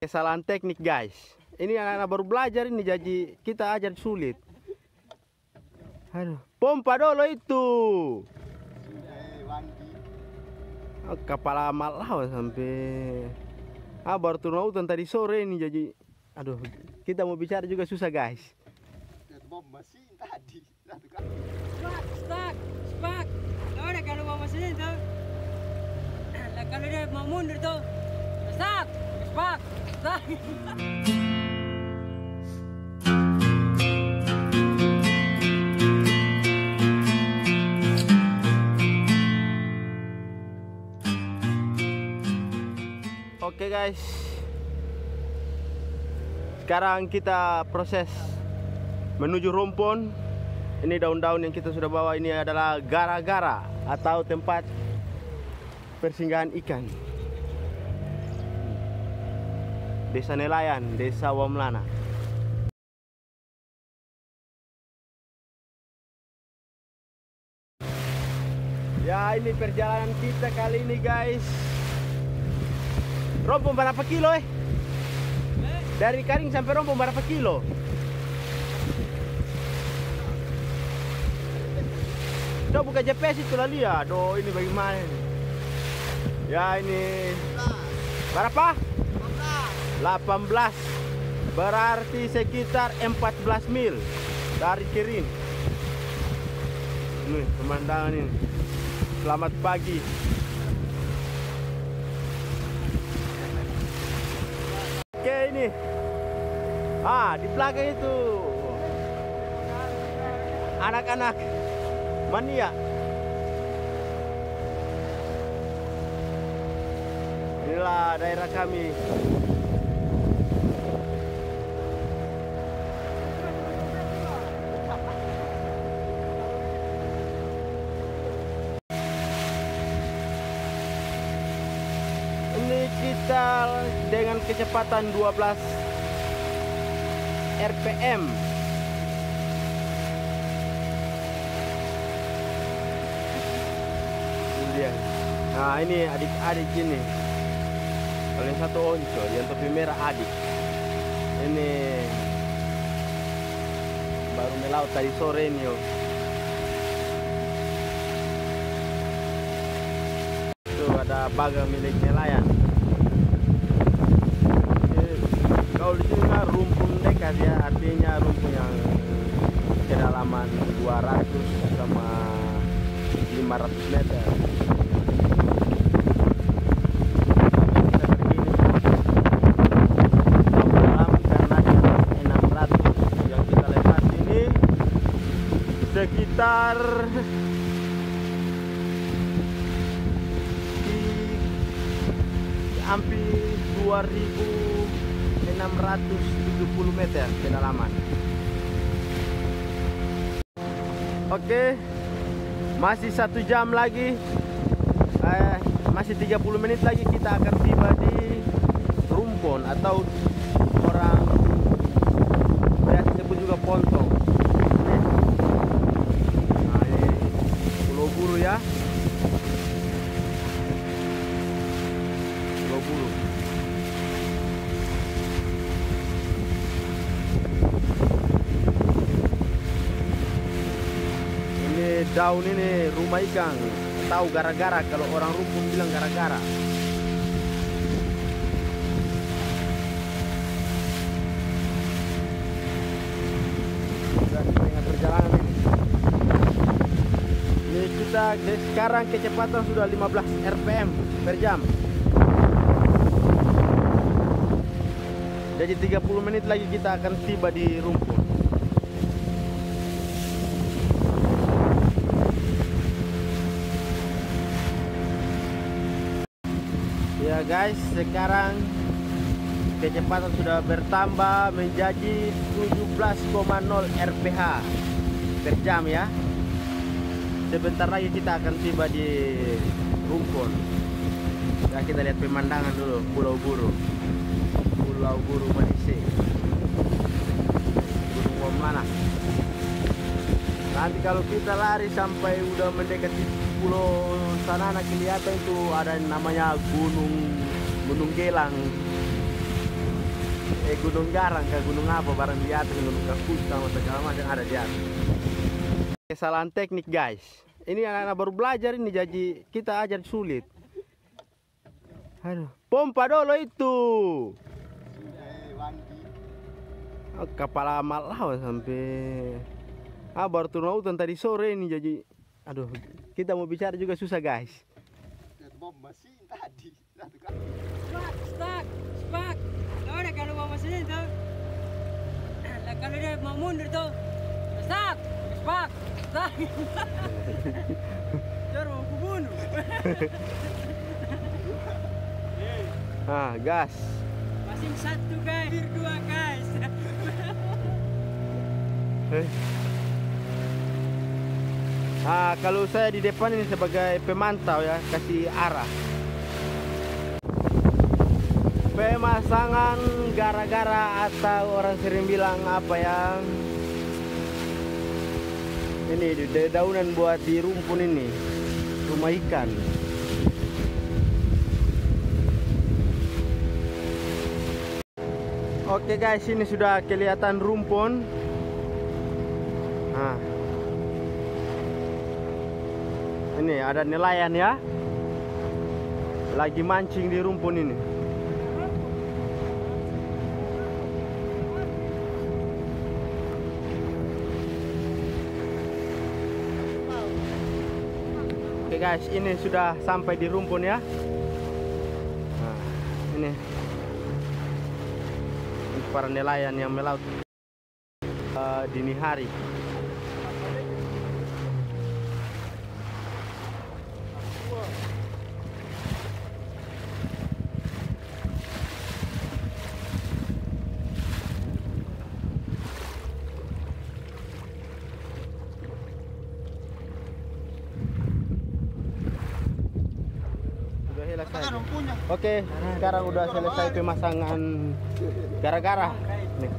Kesalahan teknik guys. Ini anak-anak baru belajar ini, jadi kita ajar sulit. Aduh, pompa dulu itu. Oh, kepala malah sampai baru turun hutan tadi sore ini, jadi aduh, kita mau bicara juga susah guys. Spak. Udah kalau mau mesin tuh. Kalau dia mau mundur tuh. Spak. Oke guys, sekarang kita proses menuju rumpun. Ini daun-daun yang kita sudah bawa ini adalah gara-gara atau tempat persinggahan ikan. Desa Nelayan, Desa Wamlana. Ya, ini perjalanan kita kali ini guys. Rompong berapa kilo Dari Karing sampai Rompong berapa kilo? Coba buka GPS itu lah, lihat. Aduh, ini bagaimana ini? Ya, ini berapa? 18. Berarti sekitar 14 mil dari Kirin. Ini pemandangan ini. Selamat pagi. Oke, ini. Di belakang itu anak-anak mania. Inilah daerah kami. Ini kita dengan kecepatan 12 RPM. Nah, ini adik-adik ini. Kalau yang satu Onco, yang topi merah adik. Ini baru melaut tadi sore ini yo. Itu ada baga milik nelayan. Kalau di sini kan rumpun dekat ya, artinya rumpun yang kedalaman 200 sama 500 meter. Sekitar hampir 2.670 meter kedalaman. Oke, masih 1 jam lagi, masih 30 menit lagi kita akan tiba di rumpun atau orang biasa sebut juga pontong. Buru ya, buru. Ini daun ini rumah ikan. Tahu gara-gara, kalau orang rumpun bilang gara-gara. Sudah dengan perjalanan ini. Ini kita sekarang kecepatan sudah 15 RPM per jam. Jadi 30 menit lagi kita akan tiba di rumpun. Ya guys, sekarang kecepatan sudah bertambah menjadi 17,0 rph per jam ya. Sebentar lagi kita akan tiba di rumpun. Ya, kita lihat pemandangan dulu, Pulau Buru Manise, Gunung Wamlana. Nanti kalau kita lari sampai udah mendekati pulau sana, kelihatan itu ada namanya Gunung Gelang. Gunung Garang ke gunung apa barang di atas, gunung Kakus sama segala macam ada di atas. Kesalahan teknik guys. Ini anak-anak baru belajar ini, jadi kita ajar sulit. Aduh, pompa dulu itu. Oh, kepala malah sampai baru turun hutan tadi sore ini, jadi aduh, kita mau bicara juga susah guys. Spak. Nah, kalau mau mesin tuh. Lah kalau dia mau mundur tuh. Spak. Jangan mau kubunuh. Gas. Masing satu guys, dua guys. Kalau saya di depan ini sebagai pemantau ya, kasih arah. Pemasangan gara-gara atau orang sering bilang apa ya? Ini dedaunan buat di rumpun ini, rumah ikan. Oke guys, ini sudah kelihatan rumpun. Ini ada nelayan ya, lagi mancing di rumpun ini. Oke guys, ini sudah sampai di rumpun ya. Ini para nelayan yang melaut dini hari. Oke, sekarang udah selesai pemasangan gara-gara. Nih.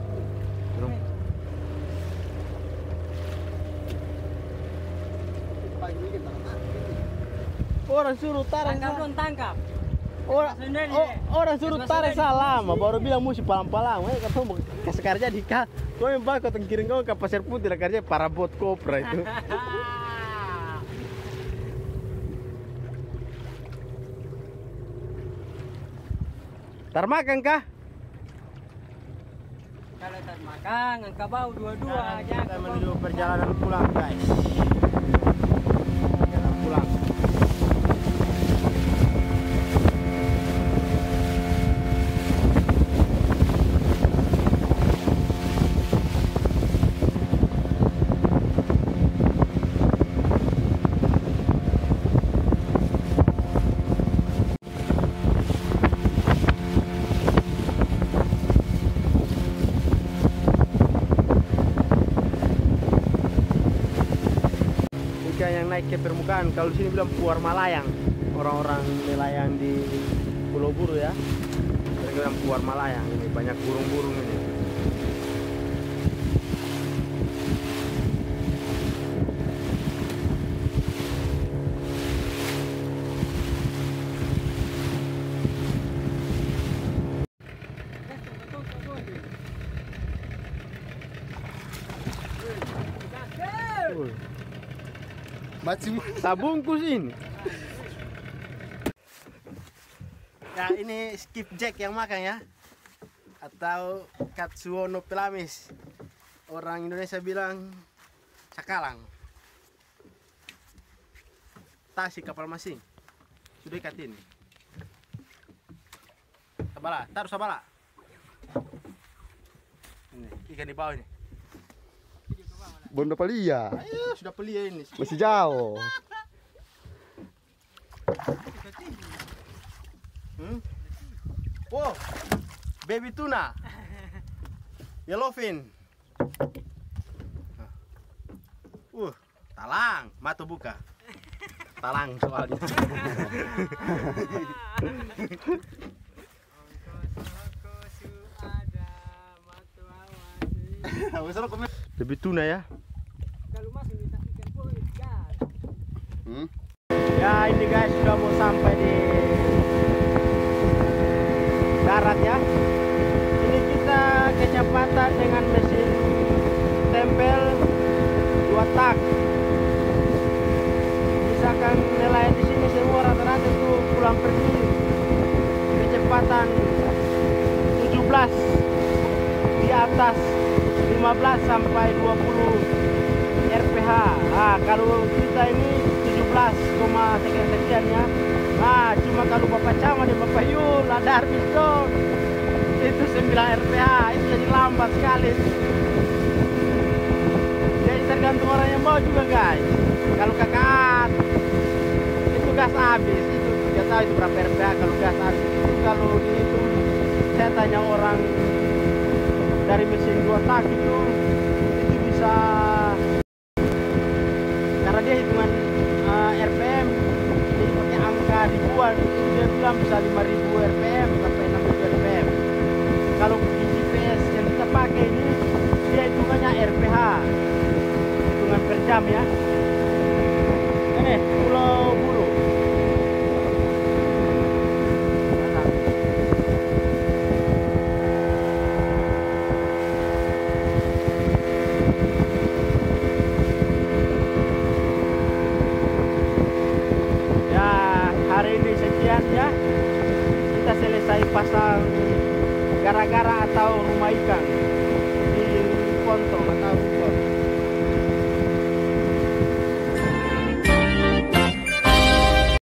Orang suruh tarik. Tangkap. Orang suruh tarik salah, baru bilang musim palang-palang. Ketemu kasih kerja di kau. Kau yang bakal kirim kau ke Pasir Putih lah kerja para bot kopra itu. Tar makan kah? Kalau tak makan, angka bau dua-dua aja. Kita menuju perjalanan pulang guys. Perjalanan pulang. Yang naik ke permukaan, kalau sini bilang puar malayang, orang-orang nelayan di Pulau Buru ya, mereka bilang puar malayang. Ini banyak burung-burung ini. Sabungkus ini. Ya ini skipjack yang makan ya, atau Katsuono pelamis. Orang Indonesia bilang cakalang. Tasik kapal masing. Sudah ikatin. Sabala, taruh sabala. Ini ikan di bawah ini. Bondo Palia. Ayo, sudah pelia ini. Masih jauh. Oh, baby tuna. Yellowfin. Talang, mata buka. Talang soalnya. Baby tuna ya. Kalau masuk minta ikan pun gas. Ya ini guys sudah mau sampai di darat ya. Ini kita di atas 15 sampai 20 RPH. Nah, kalau kita ini 17, sekian ya. Nah, cuma kalau Bapak Camat dan Bapak Yul ada Arbison itu 9 RPH, itu jadi lambat sekali. Jadi tergantung orang yang bawa juga guys. Kalau kakak itu gas habis, itu tidak tahu itu berapa RPH kalau gas habis. Itu kalau dihitung, saya tanya orang dari mesin 2 tak itu bisa, karena dia hitungan RPM jadi pakai angka ribuan, dia bilang bisa 5.000 RPM sampai 6.000 RPM. Kalau di GPS yang kita pakai ini dia hitungannya RPH, hitungan per jam ya. Ini Pulau Bulu. Hari ini sekian ya, kita selesai pasang gara-gara atau rumah ikan di Pontong atau